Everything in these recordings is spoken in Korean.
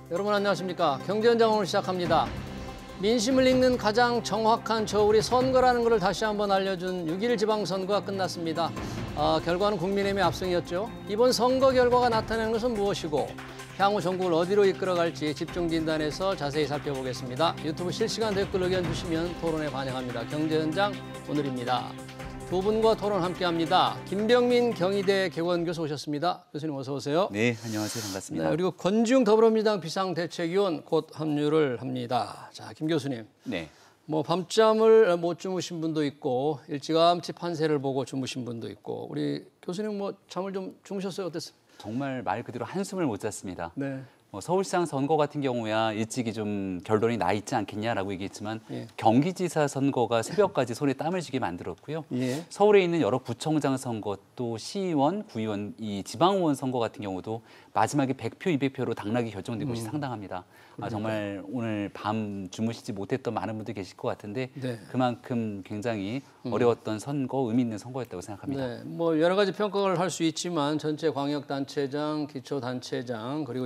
여러분 안녕하십니까. 경제현장 오늘 시작합니다. 민심을 읽는 가장 정확한 저울이 선거라는 것을 다시 한번 알려준 6.1 지방선거가 끝났습니다. 결과는 국민의힘의 압승이었죠. 이번 선거 결과가 나타내는 것은 무엇이고 향후 전국을 어디로 이끌어갈지 집중진단에서 자세히 살펴보겠습니다. 유튜브 실시간 댓글 의견 주시면 토론에 반영합니다. 경제현장 오늘입니다. 두 분과 토론 함께합니다. 김병민 경희대 개원교수 오셨습니다. 교수님 어서 오세요. 네, 안녕하세요. 반갑습니다. 네, 그리고 권지웅 더불어민주당 비상대책위원 곧 합류를 합니다. 자, 김 교수님. 네. 밤잠을 못 주무신 분도 있고 일찌감치 판세를 보고 주무신 분도 있고 우리 교수님 잠을 좀 주무셨어요? 어땠습니까? 정말 말 그대로 한숨을 못 잤습니다. 네. 서울시장 선거 같은 경우야 일찍이 좀 결론이 나 있지 않겠냐라고 얘기했지만 예. 경기지사 선거가 새벽까지 손에 땀을 쥐게 만들었고요. 예. 서울에 있는 여러 구청장 선거 또 시의원, 구의원, 이 지방의원 선거 같은 경우도 마지막에 100표, 200표로 당락이 결정된 곳이 상당합니다. 정말 오늘 밤 주무시지 못했던 많은 분들 계실 것 같은데 네. 그만큼 굉장히 어려웠던 선거, 의미 있는 선거였다고 생각합니다. 네, 여러 가지 평가를 할 수 있지만 전체 광역단체장, 기초단체장 그리고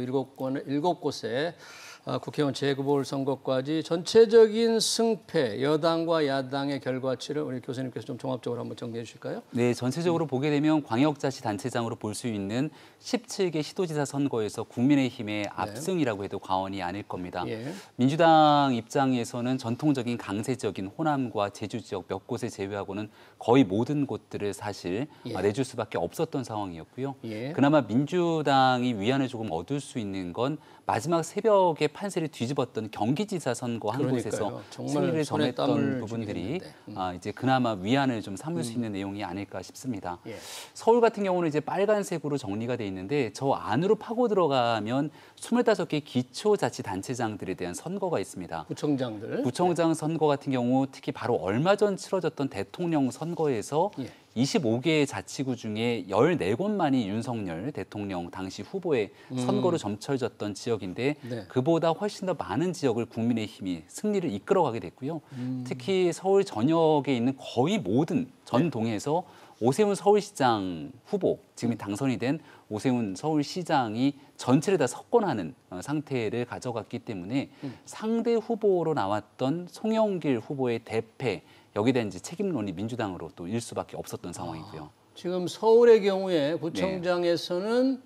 7곳의 국회의원 재보궐선거까지 전체적인 승패, 여당과 야당의 결과치를 우리 교수님께서 좀 종합적으로 한번 정리해 주실까요? 네, 전체적으로 보게 되면 광역자치단체장으로 볼 수 있는 17개 시도지사 선거에서 국민의힘의 압승이라고 해도 과언이 아닐 겁니다. 예. 민주당 입장에서는 전통적인 강세적인 호남과 제주 지역 몇 곳을 제외하고는 거의 모든 곳들을 사실 내줄 수밖에 없었던 상황이었고요. 예. 그나마 민주당이 위안을 조금 얻을 수 있는 건 마지막 새벽에 판세를 뒤집었던 경기지사 선거 한 곳에서 승리를 점했던 부분들이 이제 그나마 위안을 좀 삼을 수 있는 내용이 아닐까 싶습니다. 예. 서울 같은 경우는 이제 빨간색으로 정리가 돼 있는데 저 안으로 파고 들어가면 25개 기초자치단체장들에 대한 선거가 있습니다. 구청장 선거 같은 경우 특히 바로 얼마 전 치러졌던 대통령 선거에서 25개의 자치구 중에 14곳만이 윤석열 대통령 당시 후보의 선거로 점쳐졌던 지역인데 그보다 훨씬 더 많은 지역을 국민의힘이 승리를 이끌어가게 됐고요. 특히 서울 전역에 있는 거의 모든 전동에서 오세훈 서울시장 후보, 지금 당선이 된 오세훈 서울시장이 전체를 다 석권하는 상태를 가져갔기 때문에 상대 후보로 나왔던 송영길 후보의 대패, 여기에 대한 이제 책임론이 민주당으로 또 일 수밖에 없었던 상황이고요. 지금 서울의 경우에 구청장에서는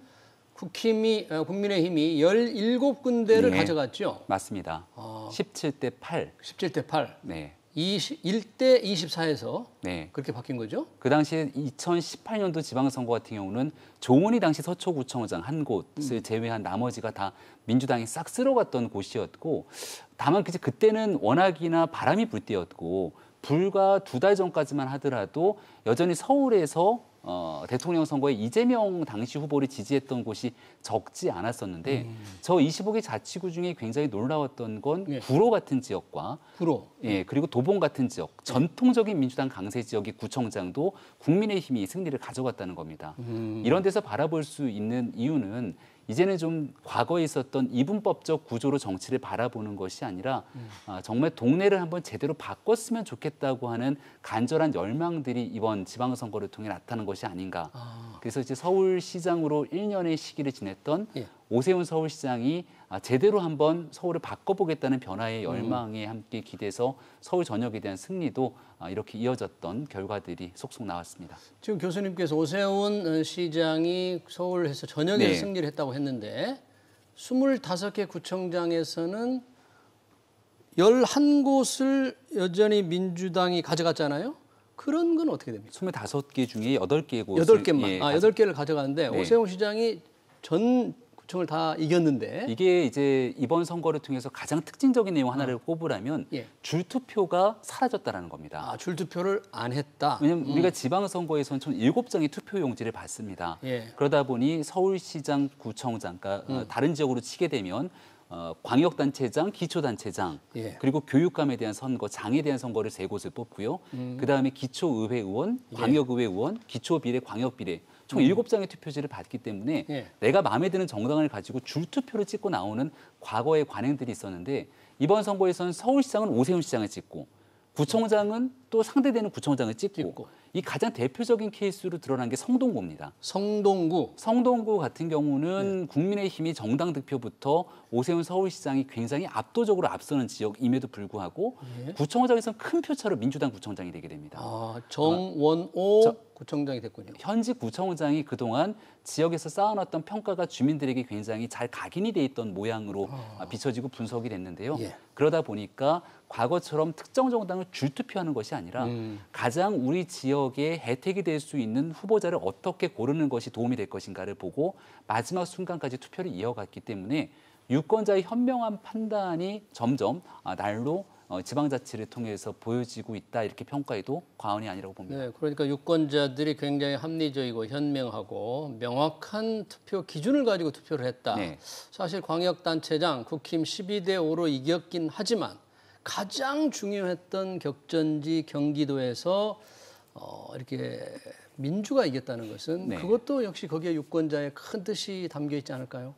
국민의힘이 17군데를 가져갔죠? 맞습니다. 17대 8. 17대 8. 네. 1대 24에서 그렇게 바뀐 거죠? 그 당시에 2018년도 지방선거 같은 경우는 조은희 당시 서초구청장 한 곳을 제외한 나머지가 다 민주당이 싹 쓸어갔던 곳이었고 다만 그때는 워낙이나 바람이 불 때였고 불과 2달 전까지만 하더라도 여전히 서울에서 대통령 선거에 이재명 당시 후보를 지지했던 곳이 적지 않았었는데 저 25개 자치구 중에 굉장히 놀라웠던 건 구로 같은 지역과 그리고 도봉 같은 지역, 전통적인 민주당 강세 지역의 구청장도 국민의힘이 승리를 가져갔다는 겁니다. 이런 데서 바라볼 수 있는 이유는 이제는 좀 과거에 있었던 이분법적 구조로 정치를 바라보는 것이 아니라 정말 동네를 한번 제대로 바꿨으면 좋겠다고 하는 간절한 열망들이 이번 지방선거를 통해 나타난 것이 아닌가. 그래서 이제 서울시장으로 1년의 시기를 지냈던 오세훈 서울시장이 제대로 한번 서울을 바꿔보겠다는 변화의 열망에 함께 기대서 서울 전역에 대한 승리도 이렇게 이어졌던 결과들이 속속 나왔습니다. 지금 교수님께서 오세훈 시장이 서울에서 전역에서 승리를 했다고 했는데 25개 구청장에서는 11곳을 여전히 민주당이 가져갔잖아요. 그런 건 어떻게 됩니까? 25개 중에 8개 곳을 8개만. 8개를 가져갔는데 오세훈 시장이 전 구청을 다 이겼는데 이게 이제 이번 선거를 통해서 가장 특징적인 내용 하나를 꼽으라면 줄투표가 사라졌다는 겁니다. 줄투표를 안 했다. 왜냐하면 우리가 지방선거에서는 총 7장의 투표용지를 받습니다. 그러다 보니 서울시장, 구청장, 그러니까 다른 지역으로 치게 되면 광역단체장, 기초단체장, 그리고 교육감에 대한 선거, 장에 대한 선거를 3곳을 뽑고요. 그다음에 기초의회의원, 광역의회의원, 기초비례, 광역비례 총 7장의 투표지를 받기 때문에 내가 마음에 드는 정당을 가지고 줄투표를 찍고 나오는 과거의 관행들이 있었는데 이번 선거에서는 서울시장은 오세훈 시장을 찍고 구청장은 또 상대되는 구청장을 찍고 이 가장 대표적인 케이스로 드러난 게 성동구입니다. 성동구 같은 경우는 국민의힘이 정당 득표부터 오세훈 서울시장이 굉장히 압도적으로 앞서는 지역임에도 불구하고 구청장에서는 큰 표차로 민주당 구청장이 되게 됩니다. 정원오 구청장이 됐군요. 현직 구청장이 그동안 지역에서 쌓아놨던 평가가 주민들에게 굉장히 잘 각인이 돼 있던 모양으로 비춰지고 분석이 됐는데요. 그러다 보니까 과거처럼 특정 정당을 줄투표하는 것이 아니라 가장 우리 지역에 혜택이 될 수 있는 후보자를 어떻게 고르는 것이 도움이 될 것인가를 보고 마지막 순간까지 투표를 이어갔기 때문에 유권자의 현명한 판단이 점점 날로 지방자치를 통해서 보여지고 있다 이렇게 평가해도 과언이 아니라고 봅니다. 네, 그러니까 유권자들이 굉장히 합리적이고 현명하고 명확한 투표 기준을 가지고 투표를 했다. 네. 사실 광역단체장 국힘 12대 5로 이겼긴 하지만 가장 중요했던 격전지 경기도에서 이렇게 민주가 이겼다는 것은 그것도 역시 거기에 유권자의 큰 뜻이 담겨 있지 않을까요?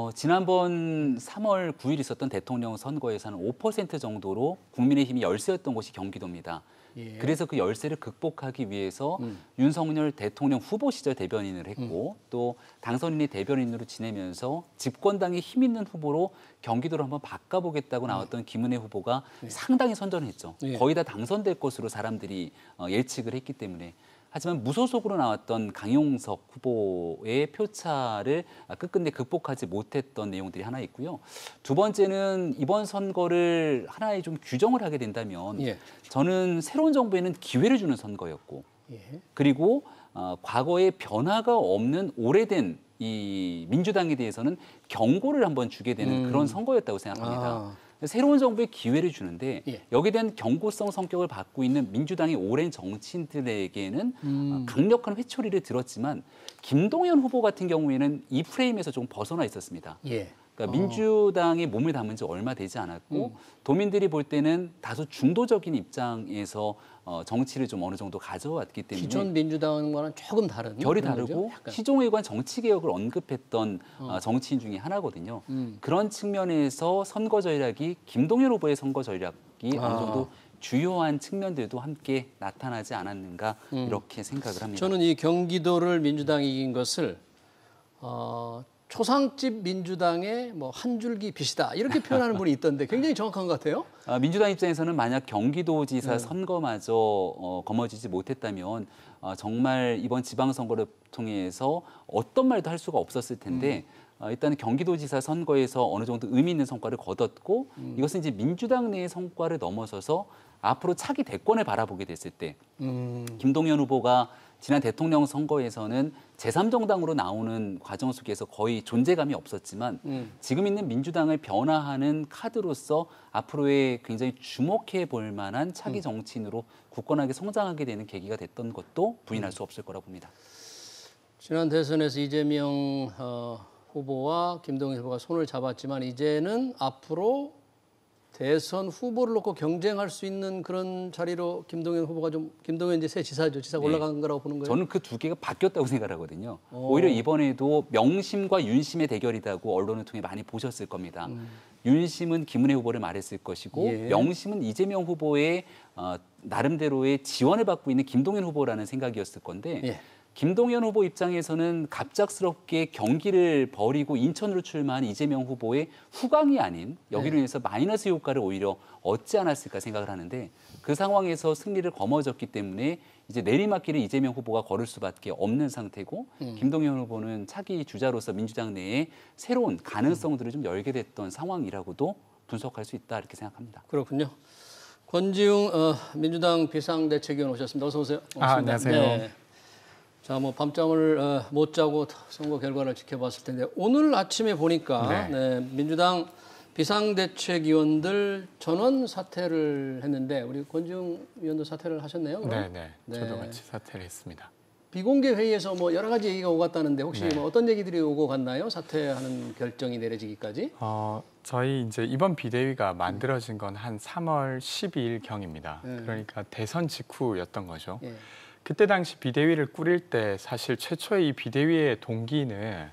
지난번 3월 9일 있었던 대통령 선거에서는 5% 정도로 국민의힘이 열세였던 곳이 경기도입니다. 그래서 그 열세를 극복하기 위해서 윤석열 대통령 후보 시절 대변인을 했고 또 당선인의 대변인으로 지내면서 집권당의 힘 있는 후보로 경기도를 한번 바꿔보겠다고 나왔던 김은혜 후보가 상당히 선전했죠. 거의 다 당선될 것으로 사람들이 예측을 했기 때문에. 하지만 무소속으로 나왔던 강용석 후보의 표차를 끝끝내 극복하지 못했던 내용들이 하나 있고요. 두 번째는 이번 선거를 하나의 좀 규정을 하게 된다면 저는 새로운 정부에는 기회를 주는 선거였고 그리고 과거에 변화가 없는 오래된 이 민주당에 대해서는 경고를 한번 주게 되는 그런 선거였다고 생각합니다. 새로운 정부에 기회를 주는데 여기에 대한 경고성 성격을 갖고 있는 민주당의 오랜 정치인들에게는 강력한 회초리를 들었지만 김동연 후보 같은 경우에는 이 프레임에서 좀 벗어나 있었습니다. 그러니까 민주당에 몸을 담은 지 얼마 되지 않았고 도민들이 볼 때는 다소 중도적인 입장에서 정치를 좀 어느 정도 가져왔기 때문에 기존 민주당과는 조금 다른 결이 다르고 시종에 관한 정치개혁을 언급했던 정치인 중에 하나거든요. 그런 측면에서 선거 전략이 김동연 후보의 선거 전략이 어느 정도 주요한 측면들도 함께 나타나지 않았는가 이렇게 생각을 합니다. 저는 이 경기도를 민주당이 이긴 것을 초상집 민주당의 뭐 한 줄기 빛이다 이렇게 표현하는 분이 있던데 굉장히 정확한 것 같아요. 민주당 입장에서는 만약 경기도지사 선거마저 거머쥐지 못했다면 정말 이번 지방선거를 통해서 어떤 말도 할 수가 없었을 텐데 일단 경기도지사 선거에서 어느 정도 의미 있는 성과를 거뒀고 이것은 이제 민주당 내의 성과를 넘어서서 앞으로 차기 대권을 바라보게 됐을 때 김동연 후보가 지난 대통령 선거에서는 제3정당으로 나오는 과정 속에서 거의 존재감이 없었지만 지금 있는 민주당을 변화하는 카드로서 앞으로의 굉장히 주목해 볼 만한 차기 정치인으로 굳건하게 성장하게 되는 계기가 됐던 것도 부인할 수 없을 거라고 봅니다. 지난 대선에서 이재명 후보와 김동연 후보가 손을 잡았지만 이제는 앞으로 대선 후보를 놓고 경쟁할 수 있는 그런 자리로 김동연 후보가 김동연 이제 새 지사죠. 지사가 올라간 거라고 보는 거예요? 저는 그 두 개가 바뀌었다고 생각하거든요. 오히려 이번에도 명심과 윤심의 대결이라고 언론을 통해 많이 보셨을 겁니다. 윤심은 김은혜 후보를 말했을 것이고 명심은 이재명 후보의 나름대로의 지원을 받고 있는 김동연 후보라는 생각이었을 건데 김동연 후보 입장에서는 갑작스럽게 경기를 버리고 인천으로 출마한 이재명 후보의 후광이 아닌 여기로 인해서 마이너스 효과를 오히려 얻지 않았을까 생각을 하는데 그 상황에서 승리를 거머쥐었기 때문에 이제 내리막길을 이재명 후보가 걸을 수밖에 없는 상태고 김동연 후보는 차기 주자로서 민주당 내에 새로운 가능성들을 좀 열게 됐던 상황이라고도 분석할 수 있다 이렇게 생각합니다. 그렇군요. 권지웅 민주당 비상대책위원 오셨습니다. 어서 오세요. 안녕하세요. 네. 자, 뭐 밤잠을 못 자고 선거 결과를 지켜봤을 텐데 오늘 아침에 보니까 민주당 비상대책위원들 전원 사퇴를 했는데 우리 권지웅 위원도 사퇴를 하셨네요. 네. 저도 같이 사퇴를 했습니다. 비공개 회의에서 뭐 여러 가지 얘기가 오고 갔다는데 혹시 뭐 어떤 얘기들이 오고 갔나요? 사퇴하는 결정이 내려지기까지? 저희 이제 이번 비대위가 만들어진 건 한 3월 12일 경입니다. 그러니까 대선 직후였던 거죠. 그때 당시 비대위를 꾸릴 때 사실 최초의 이 비대위의 동기는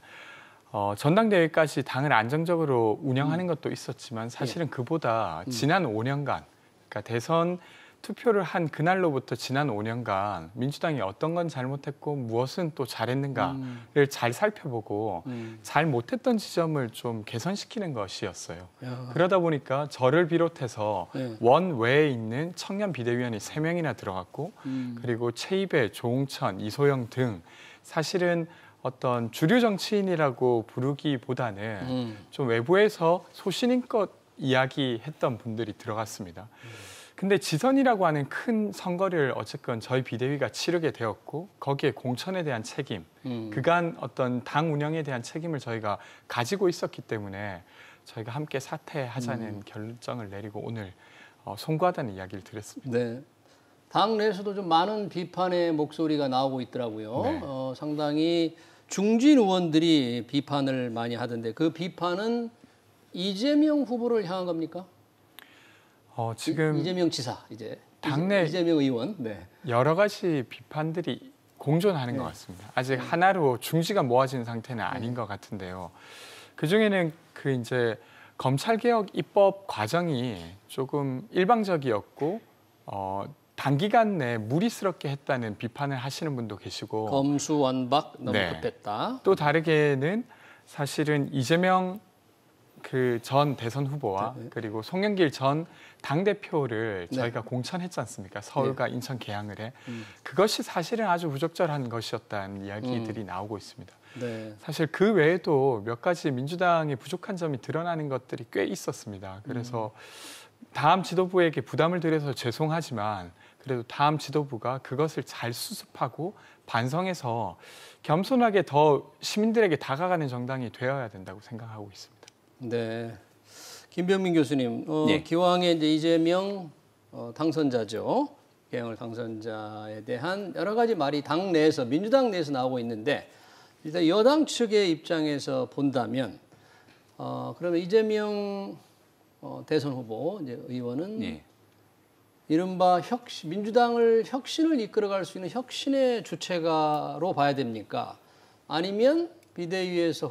전당대회까지 당을 안정적으로 운영하는 것도 있었지만 사실은 그보다 지난 5년간 그러니까 대선 투표를 한 그날로부터 지난 5년간 민주당이 어떤 건 잘못했고 무엇은 또 잘했는가를 잘 살펴보고 잘 못했던 지점을 좀 개선시키는 것이었어요. 그러다 보니까 저를 비롯해서 원외에 있는 청년 비대위원이 3명이나 들어갔고 그리고 최이배, 조홍천, 이소영 등 사실은 어떤 주류 정치인이라고 부르기보다는 좀 외부에서 소신인껏 이야기했던 분들이 들어갔습니다. 근데 지선이라고 하는 큰 선거를 어쨌건 저희 비대위가 치르게 되었고 거기에 공천에 대한 책임, 그간 어떤 당 운영에 대한 책임을 저희가 가지고 있었기 때문에 저희가 함께 사퇴하자는 결정을 내리고 오늘 송구하다는 이야기를 드렸습니다. 네. 당 내에서도 좀 많은 비판의 목소리가 나오고 있더라고요. 네. 상당히 중진 의원들이 비판을 많이 하던데 그 비판은 이재명 후보를 향한 겁니까? 지금 이재명 지사 이제 당내 이재명 의원 여러 가지 비판들이 공존하는 것 같습니다. 아직 하나로 중지가 모아진 상태는 아닌 것 같은데요. 그 중에는 그 이제 검찰개혁 입법 과정이 조금 일방적이었고 단기간 내에 무리스럽게 했다는 비판을 하시는 분도 계시고 검수완박 너무 급했다. 또 다르게는 사실은 이재명 그 전 대선 후보와 그리고 송영길 전 당대표를 저희가 공천했지 않습니까? 서울과 인천 개항을 해. 그것이 사실은 아주 부적절한 것이었다는 이야기들이 나오고 있습니다. 사실 그 외에도 몇 가지 민주당의 부족한 점이 드러나는 것들이 꽤 있었습니다. 그래서 다음 지도부에게 부담을 드려서 죄송하지만 그래도 다음 지도부가 그것을 잘 수습하고 반성해서 겸손하게 더 시민들에게 다가가는 정당이 되어야 된다고 생각하고 있습니다. 네, 김병민 교수님, 기왕에 이제 이재명 당선자죠. 개항을 당선자에 대한 여러 가지 말이 당 내에서 민주당 내에서 나오고 있는데 일단 여당 측의 입장에서 본다면 그러면 이재명 대선 후보 이제 의원은 이른바 민주당을 혁신을 이끌어갈 수 있는 혁신의 주체가로 봐야 됩니까? 아니면 비대위에서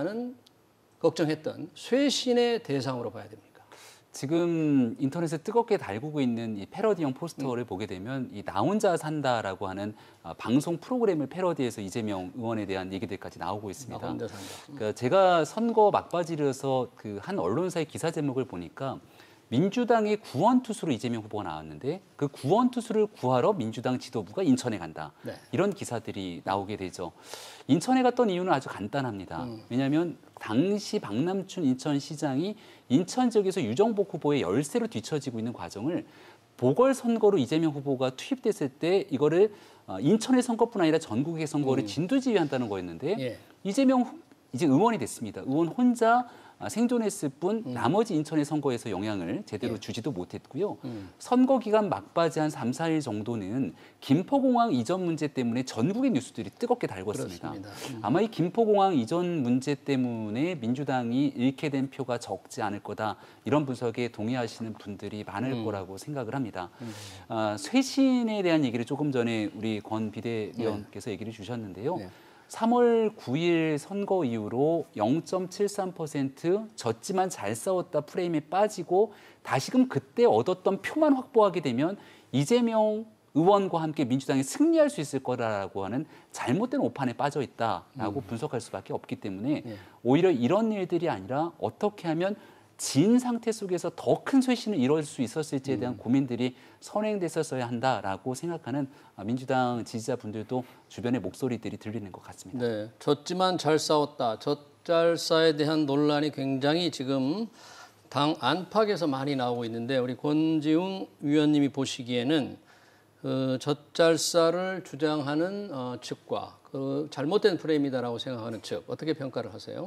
걱정했던 쇄신의 대상으로 봐야 됩니까? 지금 인터넷에 뜨겁게 달구고 있는 이 패러디형 포스터를 보게 되면 이 나 혼자 산다라고 하는 방송 프로그램을 패러디해서 이재명 의원에 대한 얘기들까지 나오고 있습니다. 나 혼자 산다. 그러니까 제가 선거 막바지로서 그 한 언론사의 기사 제목을 보니까 민주당의 구원투수로 이재명 후보가 나왔는데 그 구원투수를 구하러 민주당 지도부가 인천에 간다. 이런 기사들이 나오게 되죠. 인천에 갔던 이유는 아주 간단합니다. 왜냐하면 당시 박남춘 인천시장이 인천 지역에서 유정복 후보의 열세로 뒤처지고 있는 과정을 보궐선거로 이재명 후보가 투입됐을 때 이거를 인천의 선거뿐 아니라 전국의 선거를 진두지휘한다는 거였는데 이재명 이제 의원이 됐습니다. 의원 혼자 생존했을 뿐 나머지 인천의 선거에서 영향을 제대로 주지도 못했고요. 선거 기간 막바지 한 3, 4일 정도는 김포공항 이전 문제 때문에 전국의 뉴스들이 뜨겁게 달궜습니다. 아마 이 김포공항 이전 문제 때문에 민주당이 잃게 된 표가 적지 않을 거다. 이런 분석에 동의하시는 분들이 많을 거라고 생각을 합니다. 쇄신에 대한 얘기를 조금 전에 우리 권 비대위원께서 얘기를 주셨는데요. 3월 9일 선거 이후로 0.73% 졌지만 잘 싸웠다 프레임에 빠지고 다시금 그때 얻었던 표만 확보하게 되면 이재명 의원과 함께 민주당이 승리할 수 있을 거라고 하는 잘못된 오판에 빠져 있다라고 분석할 수밖에 없기 때문에 오히려 이런 일들이 아니라 어떻게 하면 진 상태 속에서 더 큰 쇄신을 이룰 수 있었을지에 대한 고민들이 선행됐었어야 한다라고 생각하는 민주당 지지자분들도 주변의 목소리들이 들리는 것 같습니다. 네, 졌지만 잘 싸웠다. 젖잘싸에 대한 논란이 굉장히 지금 당 안팎에서 많이 나오고 있는데 우리 권지웅 위원님이 보시기에는 그 젖잘싸를 주장하는 측과 그 잘못된 프레임이다라고 생각하는 측 어떻게 평가를 하세요?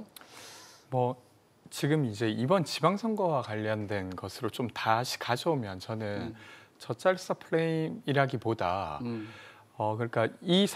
지금 이제 이번 지방선거와 관련된 것으로 좀 다시 가져오면 저는 젖잘싸 프레임이라기보다 그러니까 이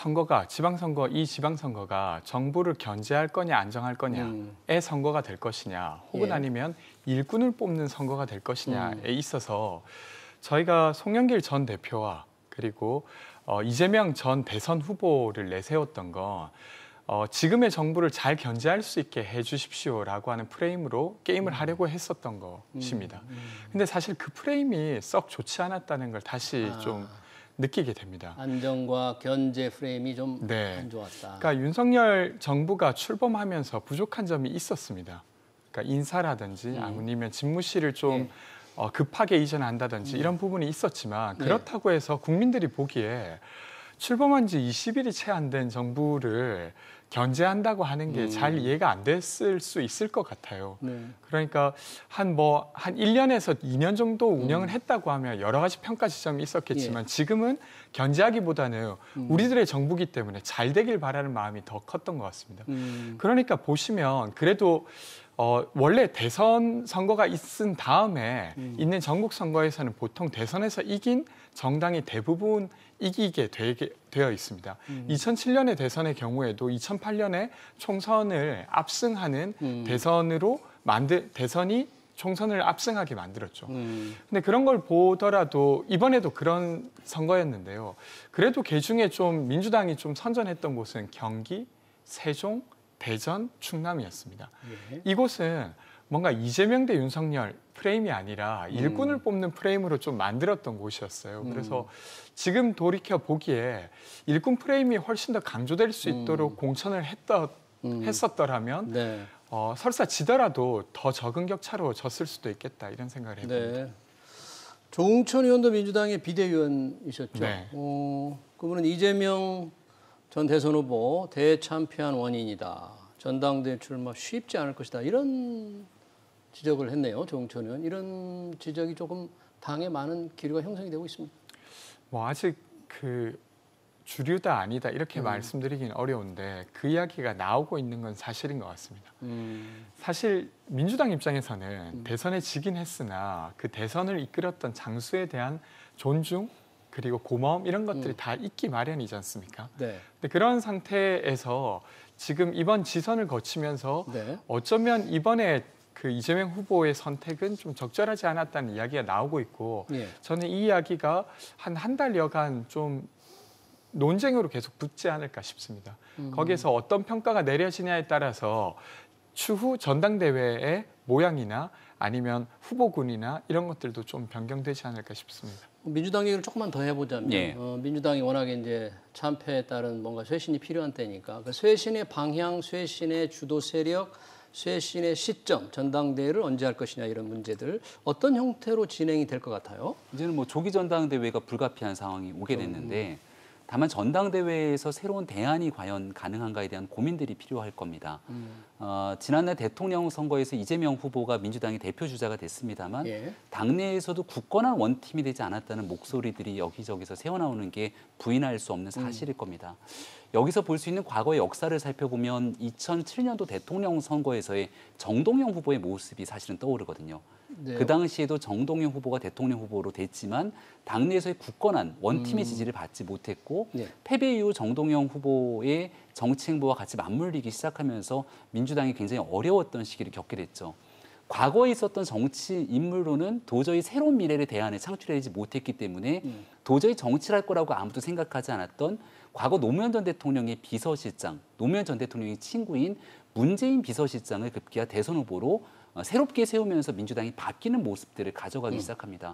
지방선거가 정부를 견제할 거냐 안정할 거냐의 선거가 될 것이냐 혹은 아니면 일꾼을 뽑는 선거가 될 것이냐에 있어서 저희가 송영길 전 대표와 그리고 이재명 전 대선 후보를 내세웠던 건 지금의 정부를 잘 견제할 수 있게 해주십시오라고 하는 프레임으로 게임을 하려고 했었던 것입니다. 근데 사실 그 프레임이 썩 좋지 않았다는 걸 다시 좀 느끼게 됩니다. 안정과 견제 프레임이 좀 안 네. 좋았다. 그러니까 윤석열 정부가 출범하면서 부족한 점이 있었습니다. 그러니까 인사라든지 아니면 집무실을 좀 급하게 이전한다든지 이런 부분이 있었지만 그렇다고 해서 국민들이 보기에 출범한 지 20일이 채 안 된 정부를 견제한다고 하는 게 잘 이해가 안 됐을 수 있을 것 같아요. 그러니까 한 1년에서 2년 정도 운영을 했다고 하면 여러 가지 평가 지점이 있었겠지만 지금은 견제하기보다는 우리들의 정부기 때문에 잘 되길 바라는 마음이 더 컸던 것 같습니다. 그러니까 보시면 그래도 원래 대선 선거가 있은 다음에 있는 전국 선거에서는 보통 대선에서 이긴 정당이 대부분 이기게 되어 있습니다. 2007년의 대선의 경우에도 2008년에 총선을 압승하는 대선이 총선을 압승하게 만들었죠. 근데 그런 걸 보더라도 이번에도 그런 선거였는데요. 그래도 그중에 좀 민주당이 좀 선전했던 곳은 경기, 세종, 대전, 충남이었습니다. 이곳은 뭔가 이재명 대 윤석열 프레임이 아니라 일꾼을 뽑는 프레임으로 좀 만들었던 곳이었어요. 그래서 지금 돌이켜 보기에 일꾼 프레임이 훨씬 더 강조될 수 있도록 공천을 했었더라면 설사 지더라도 더 적은 격차로 졌을 수도 있겠다 이런 생각을 해봅니다. 네. 조응천 의원도 민주당의 비대위원이셨죠. 네. 그분은 이재명 전 대선 후보 대참패한 원인이다. 전당대회 출마 쉽지 않을 것이다. 이런 지적을 했네요. 조응천 의원. 이런 지적이 조금 당에 많은 기류가 형성이 되고 있습니다. 아직 그 주류다 아니다 이렇게 말씀드리기는 어려운데 그 이야기가 나오고 있는 건 사실인 것 같습니다. 사실 민주당 입장에서는 대선에 지긴 했으나 그 대선을 이끌었던 장수에 대한 존중 그리고 고마움 이런 것들이 다 있기 마련이지 않습니까? 네. 근데 그런 상태에서 지금 이번 지선을 거치면서 어쩌면 이번에 그 이재명 후보의 선택은 좀 적절하지 않았다는 이야기가 나오고 있고 저는 이 이야기가 한 달여간 좀 논쟁으로 계속 붙지 않을까 싶습니다. 거기에서 어떤 평가가 내려지냐에 따라서 추후 전당대회의 모양이나 아니면 후보군이나 이런 것들도 좀 변경되지 않을까 싶습니다. 민주당 얘기를 조금만 더 해보자면 민주당이 워낙에 이제 참패에 따른 뭔가 쇄신이 필요한 때니까 그 쇄신의 방향, 쇄신의 주도 세력, 쇄신의 시점, 전당대회를 언제 할 것이냐 이런 문제들 어떤 형태로 진행이 될 것 같아요? 이제는 뭐 조기 전당대회가 불가피한 상황이 오게 됐는데 다만 전당대회에서 새로운 대안이 과연 가능한가에 대한 고민들이 필요할 겁니다. 지난해 대통령 선거에서 이재명 후보가 민주당의 대표 주자가 됐습니다만 당내에서도 굳건한 원팀이 되지 않았다는 목소리들이 여기저기서 새어나오는 게 부인할 수 없는 사실일 겁니다. 여기서 볼 수 있는 과거의 역사를 살펴보면 2007년도 대통령 선거에서의 정동영 후보의 모습이 사실은 떠오르거든요. 그 당시에도 정동영 후보가 대통령 후보로 됐지만 당내에서의 굳건한 원팀의 지지를 받지 못했고 패배 이후 정동영 후보의 정치 행보와 같이 맞물리기 시작하면서 민주당이 굉장히 어려웠던 시기를 겪게 됐죠. 과거에 있었던 정치 인물로는 도저히 새로운 미래를 대안을 창출하지 못했기 때문에 도저히 정치를 할 거라고 아무도 생각하지 않았던 과거 노무현 전 대통령의 비서실장, 노무현 전 대통령의 친구인 문재인 비서실장을 급기야 대선 후보로 새롭게 세우면서 민주당이 바뀌는 모습들을 가져가기 시작합니다.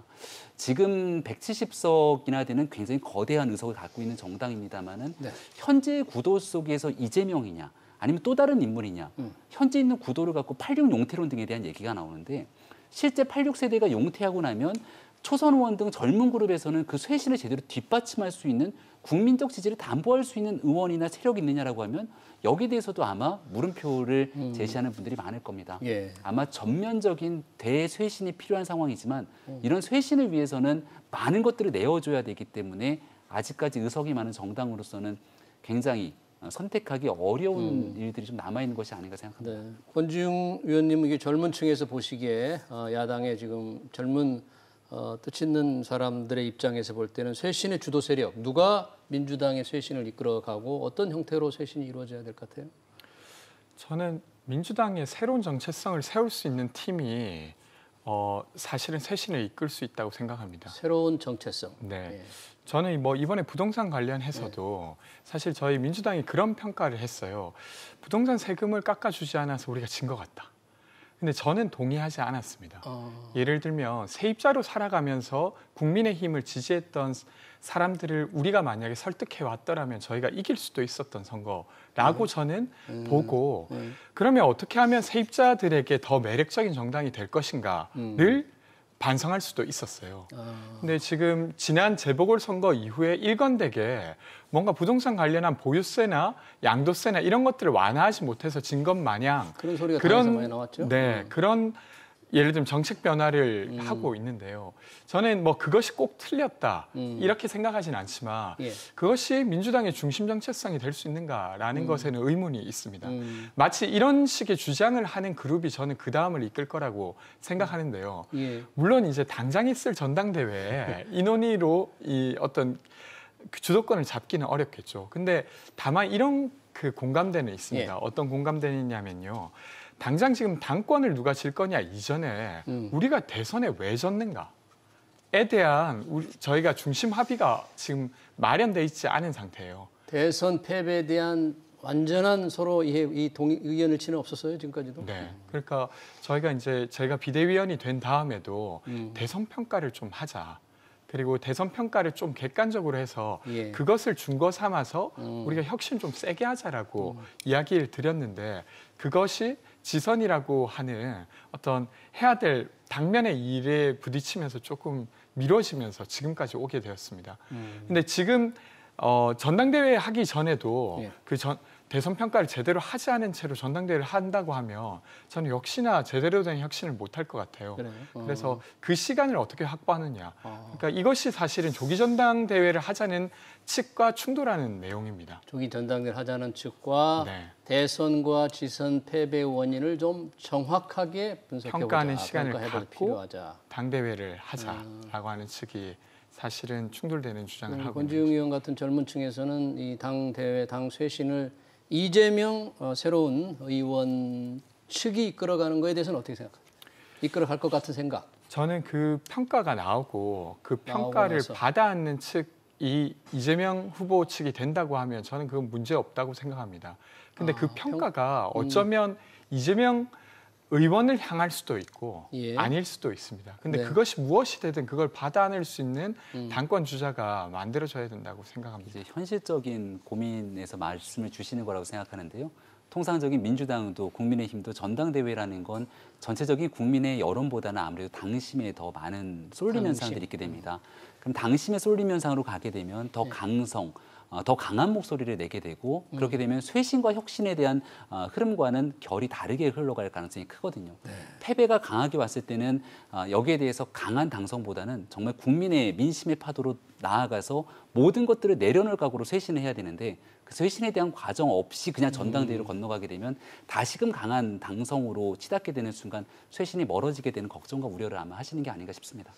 지금 170석이나 되는 굉장히 거대한 의석을 갖고 있는 정당입니다만은 현재 구도 속에서 이재명이냐 아니면 또 다른 인물이냐 현재 있는 구도를 갖고 86 용태론 등에 대한 얘기가 나오는데 실제 86세대가 용태하고 나면 초선 의원 등 젊은 그룹에서는 그 쇄신을 제대로 뒷받침할 수 있는 국민적 지지를 담보할 수 있는 의원이나 세력이 있느냐라고 하면 여기에 대해서도 아마 물음표를 제시하는 분들이 많을 겁니다. 아마 전면적인 대쇄신이 필요한 상황이지만 이런 쇄신을 위해서는 많은 것들을 내어줘야 되기 때문에 아직까지 의석이 많은 정당으로서는 굉장히 선택하기 어려운 일들이 좀 남아있는 것이 아닌가 생각합니다. 네. 권지웅 의원님 이게 젊은 층에서 보시기에 야당의 지금 젊은 뜻 있는 사람들의 입장에서 볼 때는 쇄신의 주도 세력, 누가 민주당의 쇄신을 이끌어가고 어떤 형태로 쇄신이 이루어져야 될 것 같아요? 저는 민주당의 새로운 정체성을 세울 수 있는 팀이 사실은 쇄신을 이끌 수 있다고 생각합니다. 새로운 정체성. 네. 예. 저는 뭐 이번에 부동산 관련해서도 사실 저희 민주당이 그런 평가를 했어요. 부동산 세금을 깎아주지 않아서 우리가 진 것 같다. 근데 저는 동의하지 않았습니다. 예를 들면 세입자로 살아가면서 국민의힘을 지지했던 사람들을 우리가 만약에 설득해 왔더라면 저희가 이길 수도 있었던 선거라고 저는 보고 그러면 어떻게 하면 세입자들에게 더 매력적인 정당이 될 것인가를 반성할 수도 있었어요. 근데 지금 지난 재보궐선거 이후에 일관되게 뭔가 부동산 관련한 보유세나 양도세나 이런 것들을 완화하지 못해서 진 것 마냥 그런 소리가 당에서 많이 나왔죠. 네, 그런 예를 들면 정책 변화를 하고 있는데요. 저는 뭐 그것이 꼭 틀렸다 이렇게 생각하진 않지만 예. 그것이 민주당의 중심 정체성이 될 수 있는가라는 것에는 의문이 있습니다. 마치 이런 식의 주장을 하는 그룹이 저는 그 다음을 이끌 거라고 생각하는데요. 예. 물론 이제 당장 있을 전당대회에 이 논의로 이 어떤 그 주도권을 잡기는 어렵겠죠. 근데 다만 이런 그 공감대는 있습니다. 예. 어떤 공감대냐면요. 당장 지금 당권을 누가 질 거냐 이전에 우리가 대선에 왜 졌는가에 대한 저희가 중심 합의가 지금 마련돼 있지 않은 상태예요. 대선 패배에 대한 완전한 서로 의견을 치는 없었어요 지금까지도. 네, 그러니까 제가 비대위원이 된 다음에도 대선 평가를 좀 하자. 그리고 대선 평가를 좀 객관적으로 해서 예. 그것을 준거 삼아서 우리가 혁신 좀 세게 하자라고 이야기를 드렸는데 그것이 지선이라고 하는 어떤 해야 될 당면의 일에 부딪히면서 조금 미뤄지면서 지금까지 오게 되었습니다. 근데 지금 전당대회 하기 전에도 예. 대선 평가를 제대로 하지 않은 채로 전당대회를 한다고 하면 저는 역시나 제대로 된 혁신을 못할 것 같아요. 그래요? 그래서 그 시간을 어떻게 확보하느냐. 그러니까 이것이 사실은 조기 전당대회를 하자는 측과 충돌하는 내용입니다. 조기 전당대회를 하자는 측과 네. 대선과 지선 패배 원인을 좀 정확하게 분석해보자. 평가하는 시간을 갖고 필요하자. 당대회를 하자라고 하는 측이 사실은 충돌되는 주장을 하고 있는 권지웅 의원 같은 젊은 층에서는 이 당대회, 당 쇄신을 이재명 새로운 의원 측이 이끌어가는 거에 대해서는 어떻게 생각합니까? 이끌어갈 것 같은 생각? 저는 그 평가가 나오고 그 평가를 나서. 받아안는 측이 이재명 후보 측이 된다고 하면 저는 그건 문제 없다고 생각합니다. 근데 그 평가가 어쩌면 이재명 의원을 향할 수도 있고 예. 아닐 수도 있습니다. 근데 네. 그것이 무엇이 되든 그걸 받아낼 수 있는 당권 주자가 만들어져야 된다고 생각합니다. 이제 현실적인 고민에서 말씀을 주시는 거라고 생각하는데요. 통상적인 민주당도 국민의힘도 전당대회라는 건 전체적인 국민의 여론보다는 아무래도 당심에 더 많은 쏠림 현상들이 있게 됩니다. 그럼 당심에 쏠림 현상으로 가게 되면 더 더 강한 목소리를 내게 되고 그렇게 되면 쇄신과 혁신에 대한 흐름과는 결이 다르게 흘러갈 가능성이 크거든요. 패배가 강하게 왔을 때는 여기에 대해서 강한 당성보다는 정말 국민의 민심의 파도로 나아가서 모든 것들을 내려놓을 각오로 쇄신을 해야 되는데 그 쇄신에 대한 과정 없이 그냥 전당대회로 건너가게 되면 다시금 강한 당성으로 치닫게 되는 순간 쇄신이 멀어지게 되는 걱정과 우려를 아마 하시는 게 아닌가 싶습니다.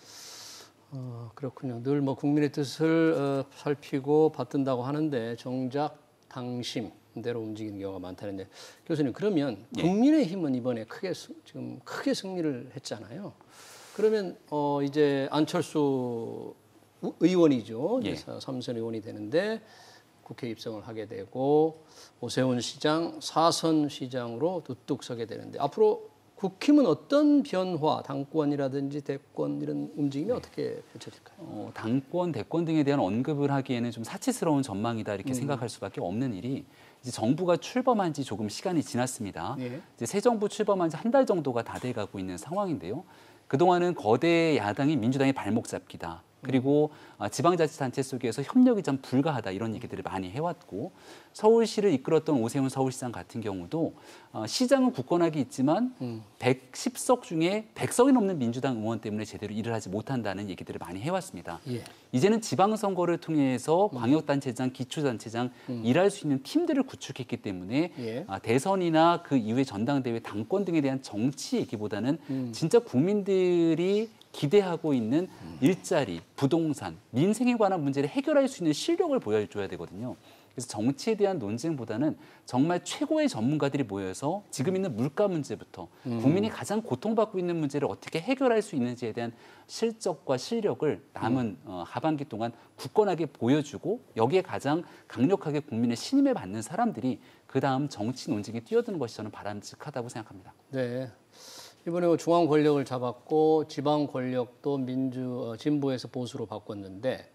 그렇군요. 늘 뭐 국민의 뜻을 살피고 받든다고 하는데 정작 당심대로 움직이는 경우가 많다는데 교수님 그러면 국민의힘은 이번에 지금 크게 승리를 했잖아요. 그러면 이제 안철수 의원이죠. 예. 3선 의원이 되는데 국회 입성을 하게 되고 오세훈 시장 4선 시장으로 우뚝 서게 되는데 앞으로 국힘은 어떤 변화, 당권이라든지 대권 이런 움직임이 어떻게 펼쳐질까요? 당권, 대권 등에 대한 언급을 하기에는 좀 사치스러운 전망이다 이렇게 생각할 수밖에 없는 일이 이제 정부가 출범한 지 조금 시간이 지났습니다. 예. 이제 새 정부 출범한 지 한 달 정도가 다 돼가고 있는 상황인데요. 그동안은 거대 야당이 민주당의 발목 잡기다. 그리고 지방자치단체 속에서 협력이 좀 불가하다 이런 얘기들을 많이 해왔고 서울시를 이끌었던 오세훈 서울시장 같은 경우도 시장은 굳건하게 있지만 110석 중에 100석이 넘는 민주당 의원 때문에 제대로 일을 하지 못한다는 얘기들을 많이 해왔습니다. 예. 이제는 지방선거를 통해서 광역단체장, 기초단체장 일할 수 있는 팀들을 구축했기 때문에 예. 대선이나 그 이후에 전당대회 당권 등에 대한 정치 얘기보다는 진짜 국민들이 기대하고 있는 일자리, 부동산, 민생에 관한 문제를 해결할 수 있는 실력을 보여줘야 되거든요. 그래서 정치에 대한 논쟁보다는 정말 최고의 전문가들이 모여서 지금 있는 물가 문제부터 국민이 가장 고통받고 있는 문제를 어떻게 해결할 수 있는지에 대한 실적과 실력을 남은 하반기 동안 굳건하게 보여주고 여기에 가장 강력하게 국민의 신임을 받는 사람들이 그다음 정치 논쟁에 뛰어드는 것이 저는 바람직하다고 생각합니다. 네. 이번에 중앙 권력을 잡았고 지방 권력도 진보에서 보수로 바꿨는데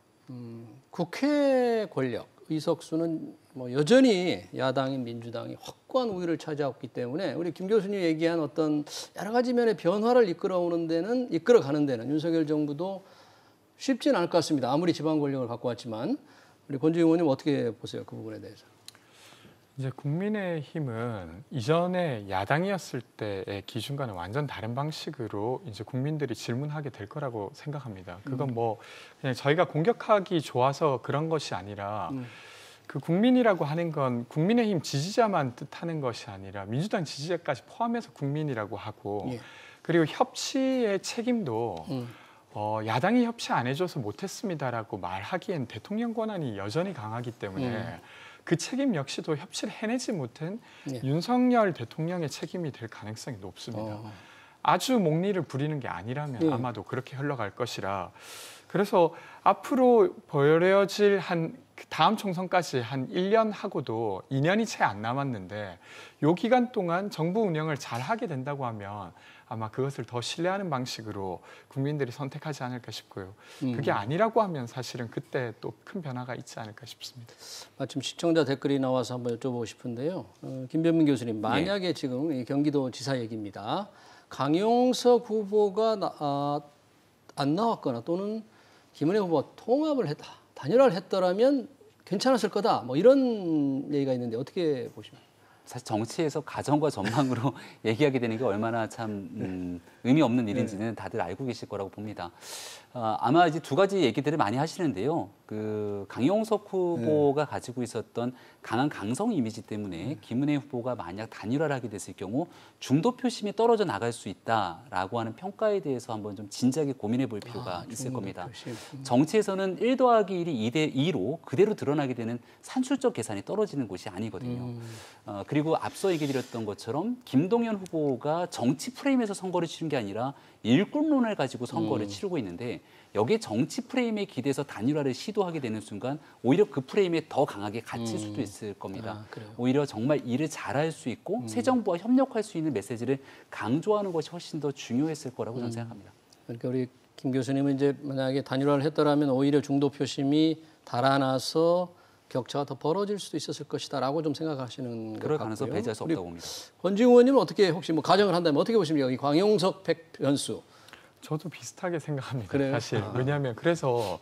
국회 권력 의석수는 뭐 여전히 야당인 민주당이 확고한 우위를 차지하고 있기 때문에 우리 김 교수님 얘기한 어떤 여러 가지 면의 변화를 이끌어가는 데는 윤석열 정부도 쉽지는 않을 것 같습니다. 아무리 지방 권력을 갖고 왔지만 우리 권지웅 의원님 어떻게 보세요? 그 부분에 대해서. 이제 국민의힘은 이전에 야당이었을 때의 기준과는 완전 다른 방식으로 이제 국민들이 질문하게 될 거라고 생각합니다. 그건 뭐 그냥 저희가 공격하기 좋아서 그런 것이 아니라 그 국민이라고 하는 건 국민의힘 지지자만 뜻하는 것이 아니라 민주당 지지자까지 포함해서 국민이라고 하고 예. 그리고 협치의 책임도 야당이 협치 안 해줘서 못했습니다라고 말하기엔 대통령 권한이 여전히 강하기 때문에 그 책임 역시도 협치를 해내지 못한 예. 윤석열 대통령의 책임이 될 가능성이 높습니다. 아주 목리를 부리는 게 아니라면 아마도 그렇게 흘러갈 것이라 그래서 앞으로 벌어질 다음 총선까지 한 1년 하고도 2년이 채 안 남았는데 이 기간 동안 정부 운영을 잘 하게 된다고 하면 아마 그것을 더 신뢰하는 방식으로 국민들이 선택하지 않을까 싶고요. 그게 아니라고 하면 사실은 그때 또 큰 변화가 있지 않을까 싶습니다. 마침 시청자 댓글이 나와서 한번 여쭤보고 싶은데요. 김변민 교수님, 만약에 지금 경기도 지사 얘기입니다. 강용석 후보가 안 나왔거나 또는 김은혜 후보가 통합을 했다, 단일화를 했더라면 괜찮았을 거다. 뭐 이런 얘기가 있는데 어떻게 보십니까? 사실 정치에서 가정과 전망으로 얘기하게 되는 게 얼마나 참 의미 없는 일인지는 다들 알고 계실 거라고 봅니다. 아마 이제 두 가지 얘기들을 많이 하시는데요. 그 강용석 후보가 가지고 있었던 강한 강성 이미지 때문에 김은혜 후보가 만약 단일화를 하게 됐을 경우 중도 표심이 떨어져 나갈 수 있다라고 하는 평가에 대해서 한번 좀 진지하게 고민해 볼 필요가 있을 겁니다. 정치에서는 1 더하기 1이 2대 2로 그대로 드러나게 되는 산술적 계산이 떨어지는 곳이 아니거든요. 그리고 앞서 얘기 드렸던 것처럼 김동연 후보가 정치 프레임에서 선거를 치른 게 아니라 일꾼론을 가지고 선거를 치르고 있는데 여기에 정치 프레임에 기대서 단일화를 시도하게 되는 순간 오히려 그 프레임에 더 강하게 갇힐 수도 있을 겁니다. 오히려 정말 일을 잘할 수 있고 새 정부와 협력할 수 있는 메시지를 강조하는 것이 훨씬 더 중요했을 거라고 저는 생각합니다. 그러니까 우리 김 교수님은 이제 만약에 단일화를 했더라면 오히려 중도 표심이 달아나서 격차가 더 벌어질 수도 있었을 것이다라고 좀 생각하시는 것 같고요. 그럴 가능성 배제할 수 없다고 봅니다. 권지웅 의원님은 어떻게 혹시 뭐 가정을 한다면 어떻게 보십니까? 여기 광용석 백변수. 저도 비슷하게 생각합니다. 그래요? 사실 왜냐하면 그래서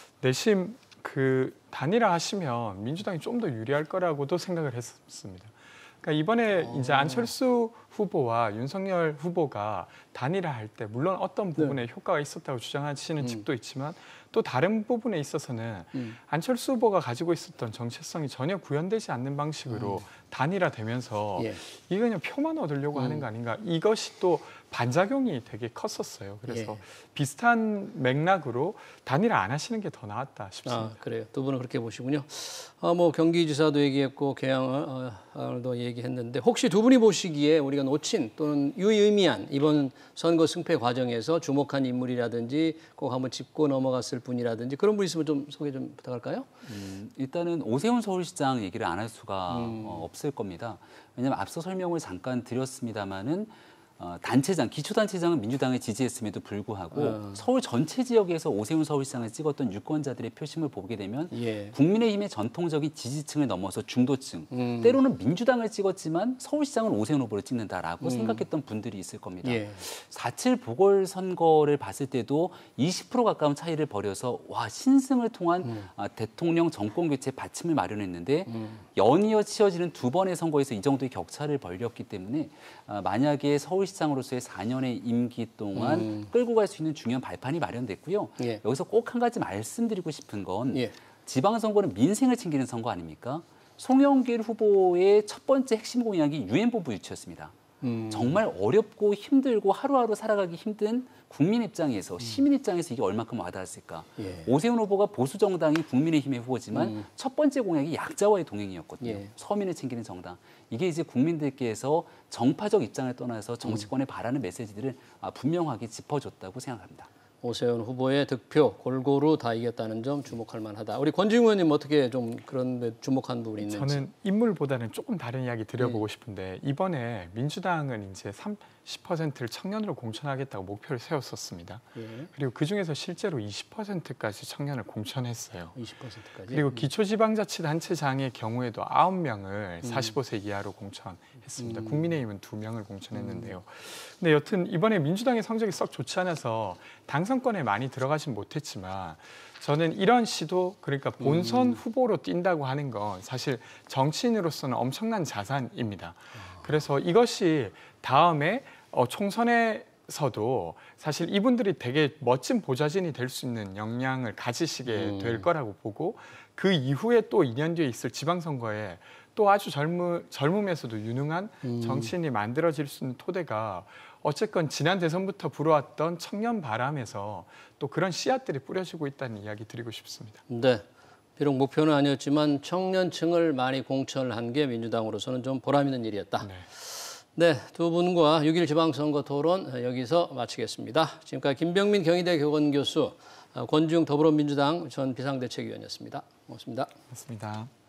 내심 그 단일화 하시면 민주당이 좀 더 유리할 거라고도 생각을 했습니다. 그러니까 이번에 이제 안철수 후보와 윤석열 후보가 단일화할 때 물론 어떤 부분에 효과가 있었다고 주장하시는 측도 있지만 또 다른 부분에 있어서는 안철수 후보가 가지고 있었던 정체성이 전혀 구현되지 않는 방식으로 단일화되면서 이거 그냥 표만 얻으려고 하는 거 아닌가, 이것이 또 반작용이 되게 컸었어요. 그래서 비슷한 맥락으로 단일화 안 하시는 게 더 나았다 싶습니다. 그래요. 두 분은 그렇게 보시군요. 뭐 경기지사도 얘기했고 개항을도 얘기했는데 혹시 두 분이 보시기에 우리가 놓친 또는 유의미한 이번 선거 승패 과정에서 주목한 인물이라든지 꼭 한번 짚고 넘어갔을 분이라든지 그런 분 있으면 좀 소개 좀 부탁할까요? 일단은 오세훈 서울시장 얘기를 안 할 수가 없을 겁니다. 왜냐하면 앞서 설명을 잠깐 드렸습니다마는 단체장, 기초단체장은 민주당을 지지했음에도 불구하고 서울 전체 지역에서 오세훈 서울시장을 찍었던 유권자들의 표심을 보게 되면 국민의힘의 전통적인 지지층을 넘어서 중도층, 때로는 민주당을 찍었지만 서울시장은 오세훈 후보를 찍는다라고 생각했던 분들이 있을 겁니다. 4.7 보궐선거를 봤을 때도 20% 가까운 차이를 벌여서 와, 신승을 통한 대통령 정권교체 받침을 마련했는데 연이어 치러지는 두 번의 선거에서 이 정도의 격차를 벌였기 때문에 만약에 서울시장으로서의 4년의 임기 동안 끌고 갈 수 있는 중요한 발판이 마련됐고요. 여기서 꼭 한 가지 말씀드리고 싶은 건 지방선거는 민생을 챙기는 선거 아닙니까? 송영길 후보의 첫 번째 핵심 공약이 유엔본부 유치였습니다. 정말 어렵고 힘들고 하루하루 살아가기 힘든 국민 입장에서 시민 입장에서 이게 얼마큼 와닿았을까. 예. 오세훈 후보가 보수 정당이 국민의힘의 후보지만 첫 번째 공약이 약자와의 동행이었거든요. 예. 서민을 챙기는 정당. 이게 이제 국민들께서 정파적 입장을 떠나서 정치권에 바라는 메시지들을 분명하게 짚어줬다고 생각합니다. 오세훈 후보의 득표 골고루 다 이겼다는 점 주목할 만하다. 우리 권지웅 의원님 어떻게 좀 그런 데 주목한 부분이 있는지. 저는 인물보다는 조금 다른 이야기 드려보고 싶은데 이번에 민주당은 이제 30%를 청년으로 공천하겠다고 목표를 세웠었습니다. 예. 그리고 그중에서 실제로 20%까지 청년을 공천했어요. 20%까지. 그리고 기초지방자치단체장의 경우에도 9명을 45세 이하로 공천했습니다. 국민의힘은 2명을 공천했는데요. 근데 여튼 이번에 민주당의 성적이 썩 좋지 않아서 당선권에 많이 들어가진 못했지만 저는 이런 시도, 그러니까 본선 후보로 뛴다고 하는 건 사실 정치인으로서는 엄청난 자산입니다. 그래서 이것이 다음에 총선에서도 사실 이분들이 되게 멋진 보좌진이 될 수 있는 역량을 가지시게 될 거라고 보고, 그 이후에 또 2년 뒤에 있을 지방선거에 또 아주 젊으면서도 유능한 정치인이 만들어질 수 있는 토대가 어쨌건 지난 대선부터 불어왔던 청년 바람에서 또 그런 씨앗들이 뿌려지고 있다는 이야기 드리고 싶습니다. 네. 비록 목표는 아니었지만 청년층을 많이 공천을 한 게 민주당으로서는 좀 보람 있는 일이었다. 네. 네, 두 분과 6.1 지방선거 토론 여기서 마치겠습니다. 지금까지 김병민 경희대 교원교수, 권지웅 더불어민주당 전 비상대책위원이었습니다. 고맙습니다. 고맙습니다.